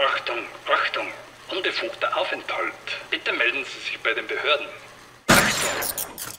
Achtung, Achtung, unbefugter Aufenthalt. Bitte melden Sie sich bei den Behörden. Achtung!